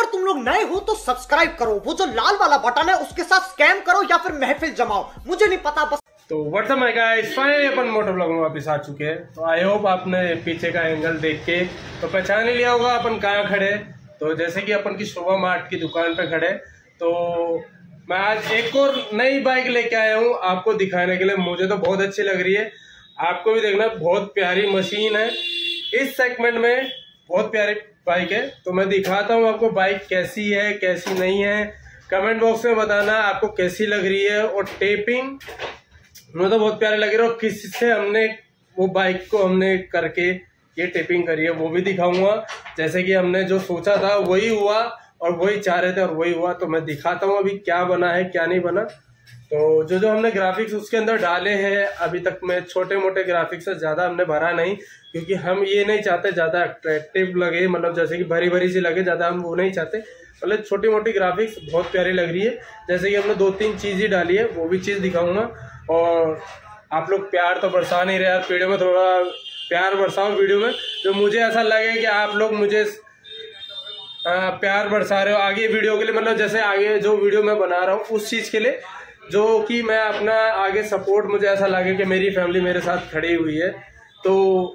तुम लोग नए हो तो सब्सक्राइब करो, वो जो लाल वाला बटन है उसके साथ स्कैम करो या फिर महफिल जमाओ, मुझे नहीं पता बस। तो व्हाट्सअप माय गाइस, फाइनली अपन मोटो ब्लॉग में वापस आ चुके हैं। तो आई होप आपने पीछे का एंगल देख के तो पहचान ही लिया होगा अपन कहाँ खड़े। तो जैसे कि अपन की शोभा मार्ट की दुकान पे खड़े, तो मैं आज एक और नई बाइक लेके आया हूँ आपको दिखाने के लिए। मुझे तो बहुत अच्छी लग रही है, आपको भी देखना। बहुत प्यारी मशीन है, इस सेगमेंट में बहुत प्यारी बाइक है। तो मैं दिखाता हूँ आपको बाइक कैसी है कैसी नहीं है। कमेंट बॉक्स में बताना आपको कैसी लग रही है। और टेपिंग मुझे तो बहुत प्यारे लग रहे, और किससे हमने वो बाइक को हमने करके ये टेपिंग करी है वो भी दिखाऊंगा। जैसे कि हमने जो सोचा था वही हुआ, और वही चाह रहे थे और वही हुआ। तो मैं दिखाता हूँ अभी क्या बना है क्या नहीं बना। तो जो हमने ग्राफिक्स उसके अंदर डाले हैं, अभी तक में छोटे मोटे ग्राफिक्स से ज़्यादा हमने भरा नहीं, क्योंकि हम ये नहीं चाहते ज़्यादा अट्रैक्टिव लगे, मतलब जैसे कि भरी भरी सी लगे, ज़्यादा हम वो नहीं चाहते। मतलब छोटी मोटी ग्राफिक्स बहुत प्यारी लग रही है। जैसे कि हमने 2-3 चीज़ ही डाली है, वो भी चीज़ दिखाऊंगा। और आप लोग प्यार तो बरसा नहीं रहे यार, वीडियो में थोड़ा प्यार बरसाओ वीडियो में, जो मुझे ऐसा लगे कि आप लोग मुझे प्यार बरसा रहे हो आगे वीडियो के लिए। मतलब जैसे आगे जो वीडियो मैं बना रहा हूँ उस चीज़ के लिए, जो कि मैं अपना आगे सपोर्ट, मुझे ऐसा लगे कि मेरी फैमिली मेरे साथ खड़ी हुई है। तो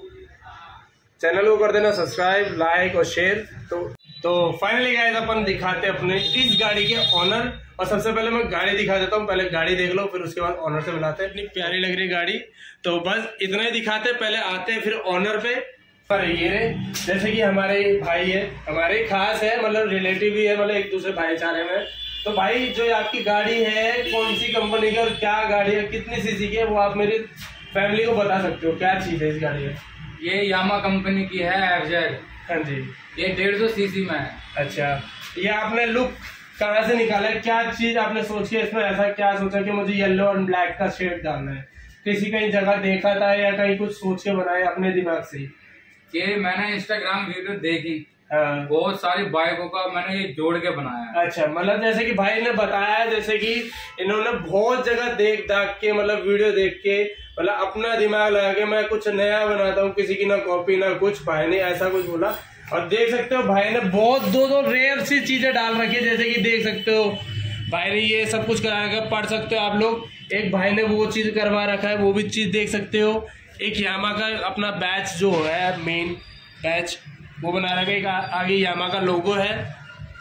चैनल को कर देना सब्सक्राइब, लाइक और शेयर। तो फाइनली गाइस अपन दिखाते अपने इस गाड़ी के ऑनर। और सबसे पहले मैं गाड़ी दिखा देता हूँ, पहले गाड़ी देख लो फिर उसके बाद ऑनर से मिलाते हैं। इतनी प्यारी लग रही गाड़ी, तो बस इतना ही दिखाते, पहले आते हैं फिर ऑनर पे। पर ये जैसे कि हमारे भाई है, हमारे खास है, मतलब रिलेटिव भी है, मतलब एक दूसरे भाईचारे में। तो भाई जो आपकी गाड़ी है कौन सी कंपनी की और क्या गाड़ी है, कितनी सीसी की है, वो आप मेरी फैमिली को बता सकते हो। क्या चीज है इस गाड़ी में? ये यामा कंपनी की है एफजेड। हाँ जी, ये 150 सीसी में है। अच्छा, ये आपने लुक कहाँ से निकाला है? क्या चीज आपने सोची है इसमें? ऐसा क्या सोचा कि मुझे येलो और ब्लैक का शेड डालना है? किसी कहीं जगह देखा था या कहीं कुछ सोच के बनाया अपने दिमाग से? ये मैंने इंस्टाग्राम वीडियो देखी, हाँ, बहुत सारी बाइकों का मैंने ये जोड़ के बनाया। अच्छा, मतलब जैसे कि भाई ने बताया, जैसे कि इन्होंने बहुत जगह देख दाख के, मतलब वीडियो देख के, मतलब अपना दिमाग लगा के मैं कुछ नया बनाता हूँ, किसी की ना कॉपी ना कुछ। भाई ने ऐसा कुछ बोला, और देख सकते हो भाई ने बहुत दो रेयर सी चीजें डाल रखी है। जैसे कि देख सकते हो भाई ने ये सब कुछ करा रखा है, पढ़ सकते हो आप लोग। एक भाई ने वो चीज करवा रखा है, वो भी चीज देख सकते हो। एक यामा का अपना बैच जो है, मेन बैच वो बना रखा है। एक आगे यामा का लोगो है।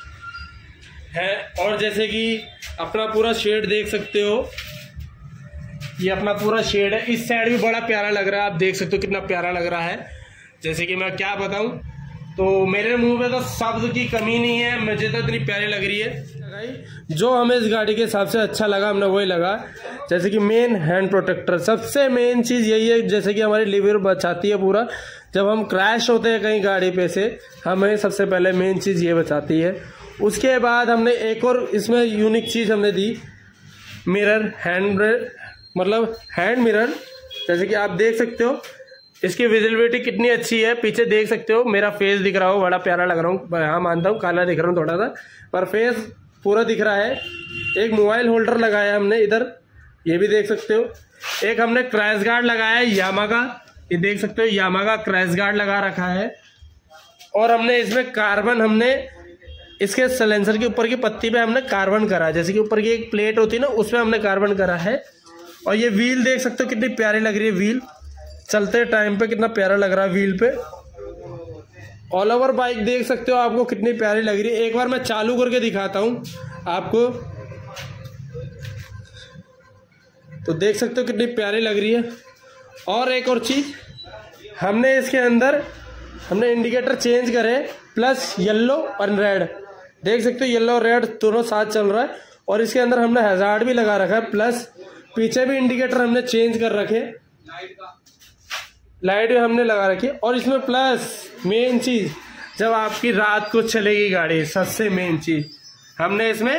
और जैसे कि अपना पूरा शेड देख सकते हो, ये अपना पूरा शेड है। इस साइड भी बड़ा प्यारा लग रहा है, आप देख सकते हो कितना प्यारा लग रहा है। जैसे कि मैं क्या बताऊं, तो मेरे मुंह पे तो शब्द की कमी नहीं है, मुझे तो इतनी प्यारी लग रही है। जो हमें इस गाड़ी के हिसाब से अच्छा लगा हमने वही लगा। जैसे कि मेन हैंड प्रोटेक्टर, सबसे मेन चीज़ यही है। जैसे कि हमारी लिवर बचाती है पूरा, जब हम क्रैश होते हैं कहीं गाड़ी पे से, हमें सबसे पहले मेन चीज़ ये बचाती है। उसके बाद हमने एक और इसमें यूनिक चीज़ हमने दी, मिरर, मतलब हैंड मिरर। जैसे कि आप देख सकते हो इसकी विजिबिलिटी कितनी अच्छी है। पीछे देख सकते हो मेरा फेस दिख रहा हो, बड़ा प्यारा लग रहा हूँ। हाँ मानता हूँ काला दिख रहा हूँ थोड़ा सा, पर फेस पूरा दिख रहा है। एक मोबाइल होल्डर लगाया हमने इधर, ये भी देख सकते हो। एक हमने क्रैश गार्ड लगाया है यामा का, ये देख सकते हो यामा का क्रैश गार्ड लगा रखा है। और हमने इसमें कार्बन, हमने इसके साइलेंसर के ऊपर की पत्ती पे हमने कार्बन करा है। जैसे कि ऊपर की एक प्लेट होती है ना, उसमें हमने कार्बन करा है। और ये व्हील देख सकते हो कितनी प्यारी लग रही है। व्हील चलते टाइम पे कितना प्यारा लग रहा है व्हील पे। ऑल ओवर बाइक देख सकते हो आपको कितनी प्यारी लग रही है। एक बार मैं चालू करके दिखाता हूँ आपको, तो देख सकते हो कितनी प्यारी लग रही है। और एक और चीज़, हमने इसके अंदर हमने इंडिकेटर चेंज करे, प्लस येलो और रेड, देख सकते हो येलो और रेड दोनों साथ चल रहा है। और इसके अंदर हमने हैजार्ड भी लगा रखा है, प्लस पीछे भी इंडिकेटर हमने चेंज कर रखे, लाइट भी हमने लगा रखी है। और इसमें प्लस मेन चीज़, जब आपकी रात को चलेगी गाड़ी, सबसे मेन चीज़ हमने इसमें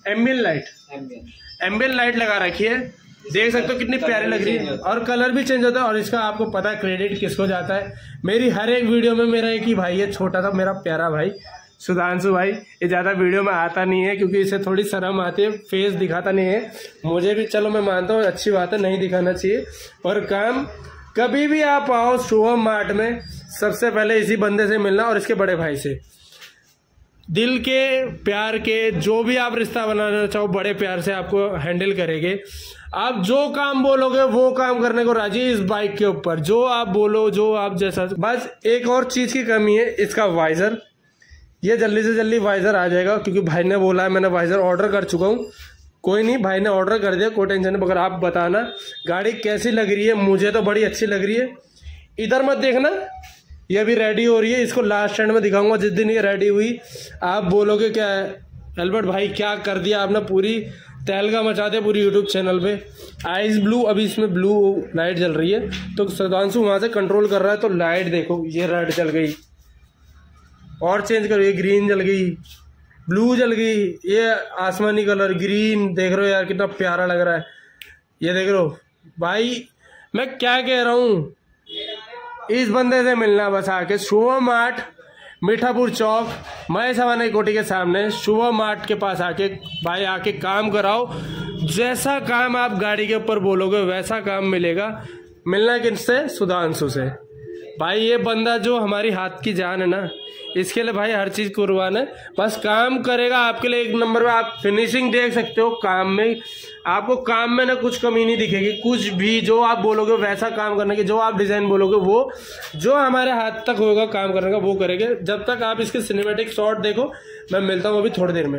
एम्बियन लाइट लगा रखी है। देख सकते हो कितनी प्यारी लग रही है, और कलर भी चेंज होता है। और इसका आपको पता है क्रेडिट किसको जाता है? मेरी हर एक वीडियो में मेरा एक ही भाई है, छोटा सा मेरा प्यारा भाई सुधांशु भाई। ये ज़्यादा वीडियो में आता नहीं है क्योंकि इसे थोड़ी शर्म आती है, फेस दिखाता नहीं है। मुझे भी चलो मैं मानता हूँ अच्छी बात है, नहीं दिखाना चाहिए। और काम कभी भी आप आओ शुभम मार्ट में, सबसे पहले इसी बंदे से मिलना और इसके बड़े भाई से। दिल के प्यार के जो भी आप रिश्ता बनाना चाहो बड़े प्यार से आपको हैंडल करेंगे। आप जो काम बोलोगे वो काम करने को राजी इस बाइक के ऊपर, जो आप बोलो, जो आप जैसा। बस एक और चीज की कमी है, इसका वाइजर। ये जल्दी से जल्दी वाइजर आ जाएगा क्योंकि भाई ने बोला है, मैंने वाइजर ऑर्डर कर चुका हूँ। कोई नहीं, भाई ने ऑर्डर कर दिया, कोई टेंशन नहीं। मगर आप बताना गाड़ी कैसी लग रही है, मुझे तो बड़ी अच्छी लग रही है। इधर मत देखना, ये अभी रेडी हो रही है, इसको लास्ट एंड में दिखाऊंगा। जिस दिन ये रेडी हुई आप बोलोगे क्या एल्बर्ट भाई क्या कर दिया आपने, पूरी तहलका मचा दिया पूरी यूट्यूब चैनल पे। आइस ब्लू, अभी इसमें ब्लू लाइट जल रही है तो सुधांशु वहां से कंट्रोल कर रहा है। तो लाइट देखो, ये रेड जल गई और चेंज करो, ये ग्रीन जल गई, ब्लू जल गई, ये आसमानी कलर ग्रीन। देख रहे हो यार कितना प्यारा लग रहा है। ये देख रहे हो भाई, मैं क्या कह रहा हूँ, इस बंदे से मिलना बस आके शुभम आर्ट, मीठापुर चौक, महेश हवाना कोठी के सामने शुभम आर्ट के पास आके भाई आके काम कराओ। जैसा काम आप गाड़ी के ऊपर बोलोगे वैसा काम मिलेगा। मिलना किससे? सुधांशु से। भाई ये बंदा जो हमारी हाथ की जान है ना, इसके लिए भाई हर चीज कुर्बान है। बस काम करेगा आपके लिए एक नंबर में। आप फिनिशिंग देख सकते हो काम में, आपको काम में ना कुछ कमी नहीं दिखेगी। कुछ भी जो आप बोलोगे वैसा काम करने की, जो आप डिजाइन बोलोगे वो जो हमारे हाथ तक होगा काम करने का वो करेंगे। जब तक आप इसके सिनेमैटिक शॉट देखो, मैं मिलता हूँ अभी थोड़ी देर में।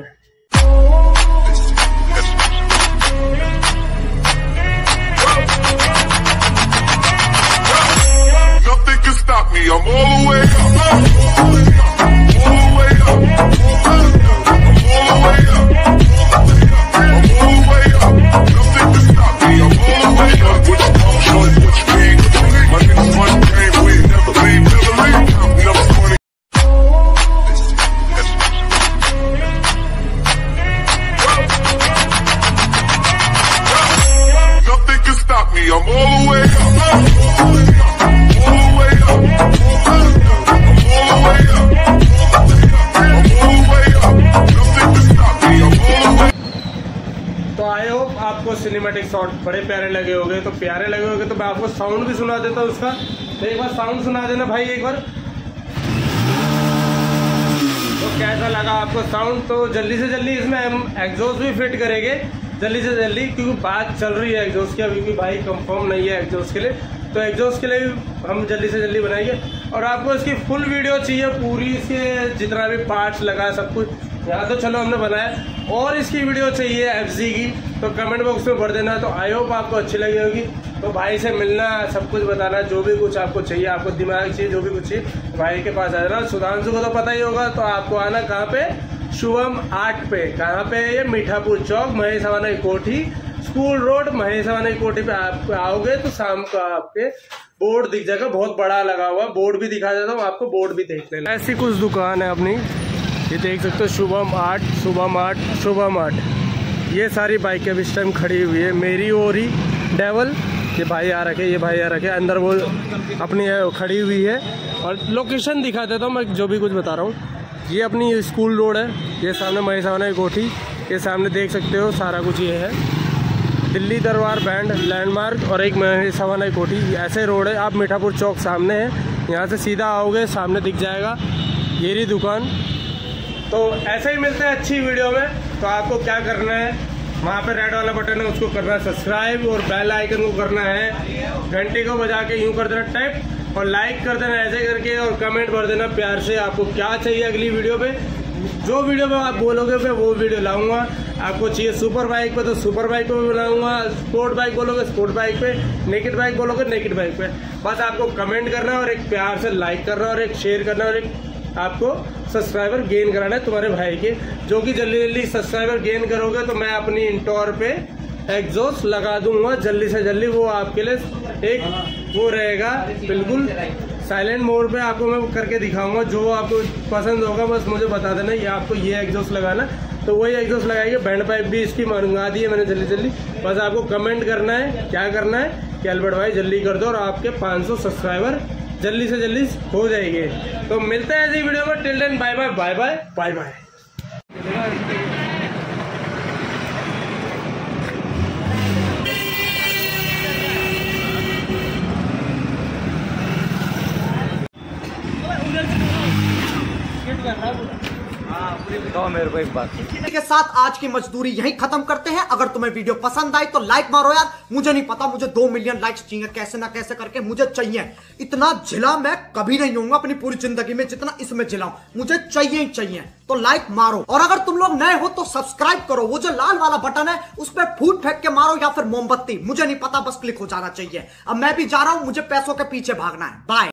Stop me, I'm all the way up, all the way up, I'm all the way up, I'm all the way up, nothing can stop me, I'm all the way up, what you mean, my niggas run the game, we never leave, never funny. Nothing can stop me, I'm all the way up. तो I hope आपको cinematic shot बड़े प्यारे लगे होंगे। तो प्यारे लगे होंगे तो मैं आपको साउंड भी सुना देता हूँ उसका। तो एक बार साउंड सुना देना भाई एक बार, तो कैसा लगा आपको साउंड। तो जल्दी से जल्दी इसमें हम एग्जॉस्ट भी फिट करेंगे जल्दी से जल्दी, क्योंकि बात चल रही है एग्जॉस्ट की, अभी भी भाई कंफर्म नहीं है एग्जॉस्ट के लिए। तो एग्जॉस्ट के लिए भी हम जल्दी से जल्दी बनाएंगे। और आपको इसकी फुल वीडियो चाहिए, पूरी इसके जितना भी पार्ट्स लगा सब कुछ यहाँ तो चलो हमने बनाया, और इसकी वीडियो चाहिए एफजी की, तो कमेंट बॉक्स में भर देना। तो आई होप आपको अच्छी लगी होगी। तो भाई से मिलना, सब कुछ बताना, जो भी कुछ आपको चाहिए, आपको दिमाग चाहिए, जो भी कुछ चाहिए भाई के पास आ जाना। सुधांशु को तो पता ही होगा। तो आपको आना कहाँ पे? शुभम आर्ट पे। कहाँ पे? ये मीठापुर चौक, महेश हवाना कोठी, स्कूल रोड, महेश हवाना कोठी पे आप आओगे तो शाम को आपके बोर्ड दिख जाएगा, बहुत बड़ा लगा हुआ बोर्ड भी दिखा देता हूँ आपको, बोर्ड भी देख लेना। ऐसी कुछ दुकान है अपनी, ये देख सकते हो, Shubham art, Shubham art, Shubham art. ये सारी बाइकें अभी इस टाइम खड़ी हुई है। मेरी और ही डेवल, ये भाई आ रखे, ये भाई आ रखे, अंदर वो अपनी खड़ी हुई है। और लोकेशन दिखा देता हूँ मैं, जो भी कुछ बता रहा हूँ। ये अपनी स्कूल रोड है, ये सामने महेश हवाना कोठी, ये सामने देख सकते हो सारा कुछ ये है। दिल्ली दरबार बैंड लैंडमार्क और एक महेश हवाना कोठी, ऐसे रोड है। आप मीठापुर चौक सामने है, यहाँ से सीधा आओगे सामने दिख जाएगा ये रही दुकान। तो ऐसे ही मिलते हैं अच्छी वीडियो में। तो आपको क्या करना है, वहाँ पे रेड वाला बटन है उसको करना है सब्सक्राइब, और बेल आइकन को करना है घंटे को बजा के यूँ कर देना टाइप, और लाइक कर देना ऐसे करके, और कमेंट कर देना प्यार से आपको क्या चाहिए अगली वीडियो पे। जो वीडियो में आप बोलोगे मैं वो वीडियो लाऊंगा। आपको चाहिए सुपर बाइक पे तो सुपर बाइक पे भी बनाऊंगा, स्पोर्ट बाइक बोलोगे स्पोर्ट बाइक पे, नेकेड बाइक बोलोगे नेकेड बाइक पे। बस आपको कमेंट करना है और एक प्यार से लाइक करना और एक शेयर करना और एक आपको सब्सक्राइबर गेन कराना है तुम्हारे भाई के, जो कि जल्दी जल्दी सब्सक्राइबर गेन करोगे तो मैं अपनी इंटोर पे एग्जॉस्ट लगा दूंगा जल्दी से जल्दी। वो आपके लिए एक वो रहेगा बिल्कुल साइलेंट मोड पे, आपको मैं करके दिखाऊंगा। जो आपको पसंद होगा बस मुझे बता देना, ये आपको ये एग्जॉस्ट लगाना, तो वही एग्जॉस्ट लगाएंगे। बैंड पाइप भी इसकी मंगा दी है मैंने जल्दी जल्दी। बस आपको कमेंट करना है, क्या करना है कि एल्बर्ट भाई जल्दी कर दो, और आपके 500 सब्सक्राइबर जल्दी से जल्दी हो जाएंगे। तो मिलते हैं ऐसी वीडियो में। Till then bye bye bye bye bye bye. हाँ बताओ मेरे को एक बात। के साथ आज की मजदूरी यहीं खत्म करते हैं। अगर तुम्हें वीडियो पसंद आई तो लाइक मारो यार। मुझे नहीं पता, मुझे 2 मिलियन लाइक्स चाहिए, कैसे ना कैसे करके मुझे चाहिए। इतना झिला मैं कभी नहीं होऊंगा अपनी पूरी जिंदगी में जितना इसमें झिलाऊं, मुझे चाहिए ही चाहिए। तो लाइक मारो, और अगर तुम लोग नए हो तो सब्सक्राइब करो। वो जो लाल वाला बटन है उस पर फूट फेंक के मारो या फिर मोमबत्ती, मुझे नहीं पता, बस क्लिक हो जाना चाहिए। अब मैं भी जा रहा हूं, मुझे पैसों के पीछे भागना है। बाय।